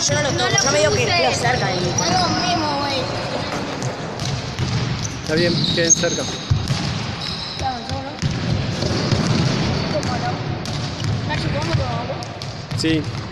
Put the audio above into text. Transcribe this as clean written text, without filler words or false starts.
yo no lo toco, yo me digo que quedo cerca de mí. Es lo mismo, güey. Está bien, queden cerca. Nachi, ¿cómo te va? Sí.